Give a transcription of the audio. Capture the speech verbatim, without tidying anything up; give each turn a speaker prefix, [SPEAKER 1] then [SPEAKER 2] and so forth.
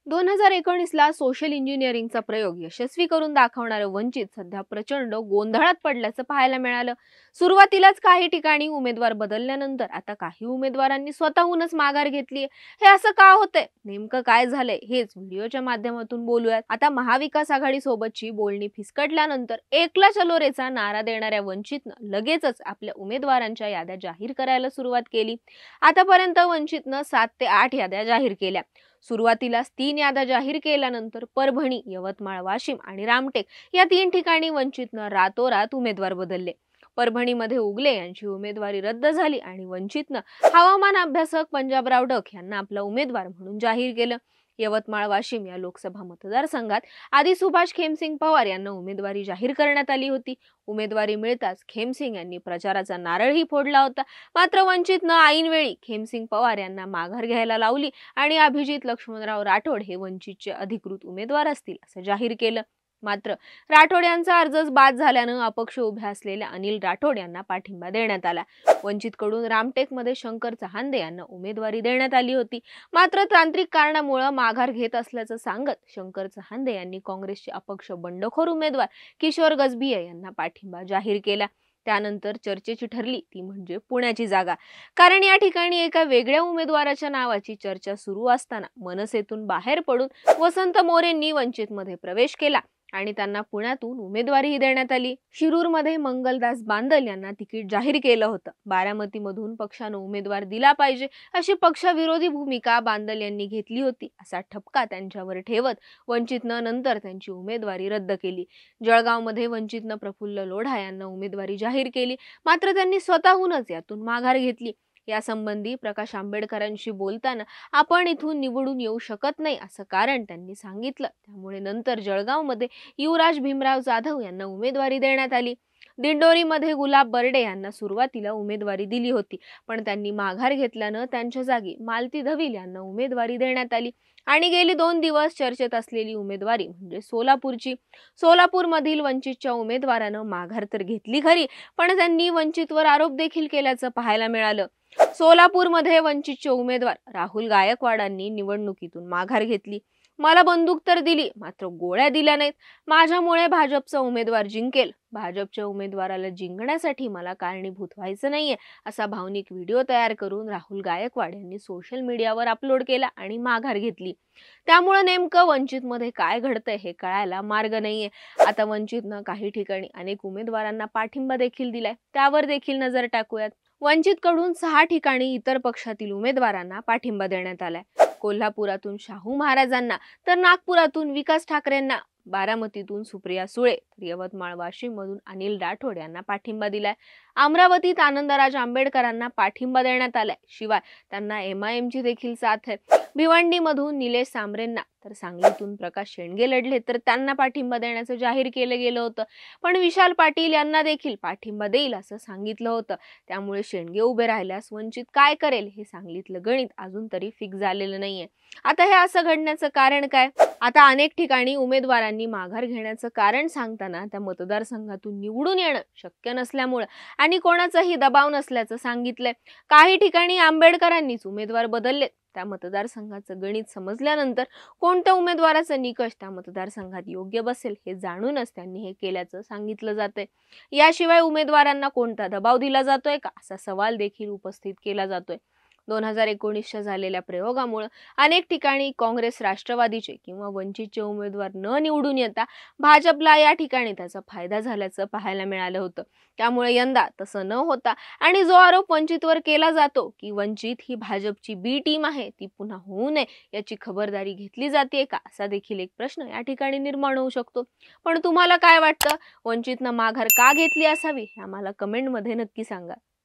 [SPEAKER 1] दोन हजार एकोणीस ला सोशल इंजिनिअरिंगचा प्रयोग यशस्वी करून दाखवणारं वंचित सध्या प्रचंड गोंधळात पडल्याचं पाहायला मिळालं. सुरुवातीलाच काही ठिकाणी उमेदवार बदलल्यानंतर आता काही उमेदवारांनी स्वतःहूनच माघार घेतली. हे असं का होतंय, नेमकं काय झालंय, हेच व्हिडिओच्या माध्यमातून बोलूयात. आता महाविकास आघाडी सोबतची बोलणी फिसकटल्यानंतर एकला चलो रेचा नारा देणाऱ्या वंचितनं लगेचच आपल्या उमेदवारांच्या याद्या जाहीर करायला सुरुवात केली. आतापर्यंत वंचितनं सात ते आठ याद्या जाहीर केल्या. सुरुवातीलाच तीन याद्या जाहीर केल्यानंतर परभणी, यवतमाळ, वाशिम आणि रामटेक या तीन ठिकाणी वंचितनं रातोरात उमेदवार बदलले. परभणीमध्ये उगले यांची उमेदवारी रद्द झाली आणि वंचितनं हवामान अभ्यासक पंजाबराव डक यांना आपला उमेदवार म्हणून जाहीर केलं. यवतमाळ, वाशिम या लोकसभा मतदारसंघात आधी सुभाष खेमसिंग पवार यांना उमेदवारी जाहीर करण्यात आली होती. उमेदवारी मिळताच खेमसिंग यांनी प्रचाराचा नारळही फोडला होता. मात्र वंचितनं ऐनवेळी खेमसिंग पवार यांना माघार घ्यायला लावली आणि अभिजित लक्ष्मणराव राठोड हे वंचितचे अधिकृत उमेदवार असतील असं जाहीर केलं. मात्र राठोड यांचा अर्जच बाद झाल्यानं अपक्ष उभे असलेल्या अनिल राठोड यांना पाठिंबा देण्यात आला. वंचितकडून रामटेकमध्ये शंकर चहांदे यांना उमेदवारी देण्यात आली होती. मात्र तांत्रिक कारणामुळे माघार घेत असल्याचं सांगत शंकर चहांदे यांनी काँग्रेसचे अपक्ष बंडखोर उमेदवार किशोर गजभिये यांना पाठिंबा जाहीर केला. त्यानंतर चर्चेची ठरली ती म्हणजे पुण्याची जागा. कारण या ठिकाणी एका वेगळ्या उमेदवाराच्या नावाची चर्चा सुरू असताना मनसेतून बाहेर पडून वसंत मोरेंनी वंचितमध्ये प्रवेश केला आणि त्यांना पुण्यातून उमेदवारीही देण्यात आली. शिरूरमध्ये मंगलदास बांदल यांना तिकीट जाहीर केलं होतं. बारामतीमधून पक्षानं उमेदवार दिला पाहिजे अशी पक्षविरोधी भूमिका बांदल यांनी घेतली होती असा ठपका त्यांच्यावर ठेवत वंचितनं नंतर त्यांची उमेदवारी रद्द केली. जळगावमध्ये वंचितनं प्रफुल्ल लोढा यांना उमेदवारी जाहीर केली. मात्र त्यांनी स्वतःहूनच यातून माघार घेतली. यासंबंधी प्रकाश आंबेडकरांशी बोलताना आपण इथून निवडून येऊ शकत नाही असं कारण त्यांनी सांगितलं. त्यामुळे नंतर जळगावमध्ये युवराज भीमराव जाधव यांना उमेदवारी देण्यात आली. दिंडोरीमध्ये गुलाब बर्डे यांना सुरुवातीला उमेदवारी दिली होती, पण त्यांनी माघार घेतल्यानं त्यांच्या जागी मालती धविल यांना उमेदवारी देण्यात आली. आणि गेली दोन दिवस चर्चेत असलेली उमेदवारी म्हणजे सोलापूरची. सोलापूरमधील वंचितच्या उमेदवारानं माघार तर घेतली खरी, पण त्यांनी वंचितवर आरोप देखील केल्याचं पाहायला मिळालं. सोलापूरमध्ये वंचितचे उमेदवार राहुल गायकवाडांनी निवडणुकीतून माघार घेतली. मला बंदूक तर दिली, मात्र गोळ्या दिल्या नाहीत. माझ्यामुळे भाजपचा उमेदवार जिंकेल. भाजपच्या उमेदवाराला जिंकण्यासाठी मला कारणीभूत व्हायचं नाहीये असा भावनिक व्हिडिओ तयार करून राहुल गायकवाड यांनी सोशल मीडियावर अपलोड केला आणि माघार घेतली. त्यामुळे नेमकं वंचितमध्ये काय घडतंय हे कळायला मार्ग नाहीये. आता वंचितनं काही ठिकाणी अनेक उमेदवारांना पाठिंबा देखील दिलाय, त्यावर देखील नजर टाकूयात. वंचितकडून सहा ठिकाणी इतर पक्षातील उमेदवारांना पाठिंबा देण्यात आलाय. कोल्हापुरातून शाहू महाराजांना तर नागपुरातून विकास ठाकरेंना, बारामतीतून सुप्रिया सुळे तर यवतमाळ, वाशिम मधून अनिल राठोड यांना पाठिंबा दिलाय. अमरावतीत आनंदराज आंबेडकरांना पाठिंबा देण्यात आलाय. शिवाय त्यांना एम आय एम ची देखील साथ आहे. भिवंडीमधून निलेश सांबरेंना तर सांगलीतून प्रकाश शेंडगे लढले तर त्यांना पाठिंबा देण्याचं जाहीर केलं गेलं होतं. पण विशाल पाटील यांना देखील पाठिंबा देईल असं सांगितलं होतं. त्यामुळे शेंडगे उभे राहिल्यास वंचित काय करेल हे सांगलीतलं गणित अजून तरी फिक्स झालेलं नाहीये. आता हे असं घडण्याचं कारण काय? आता अनेक ठिकाणी उमेदवारांनी माघार घेण्याचं कारण सांगताना त्या मतदारसंघातून निवडून येणं शक्य नसल्यामुळे आणि कोणाचाही दबाव नसल्याचं सांगितलंय. काही ठिकाणी आंबेडकरांनीच उमेदवार बदलले. त्या मतदारसंघाचं गणित समजल्यानंतर कोणत्या उमेदवाराचा निकष त्या मतदारसंघात योग्य बसेल हे जाणूनच त्यांनी हे केल्याचं सांगितलं जातंय. याशिवाय उमेदवारांना कोणता दबाव दिला जातोय का असा सवाल देखील उपस्थित केला जातोय. दोन हजार एकोणीसच्या झालेल्या प्रयोगामुळे अनेक ठिकाणी काँग्रेस, राष्ट्रवादीचे किंवा वंचितचे उमेदवार न निवडून येता भाजपला या ठिकाणी त्याचा फायदा झाल्याचं पाहायला मिळालं होतं. त्यामुळे यंदा तसं न होता आणि जो आरोप वंचितवर केला जातो की वंचित ही भाजपची बी टीम आहे ती पुन्हा होऊ नये याची खबरदारी घेतली जाते का असा देखील एक प्रश्न या ठिकाणी निर्माण होऊ शकतो. पण तुम्हाला काय वाटतं? वंचितनं माघार का घेतली असावी हे आम्हाला कमेंटमध्ये नक्की सांगा.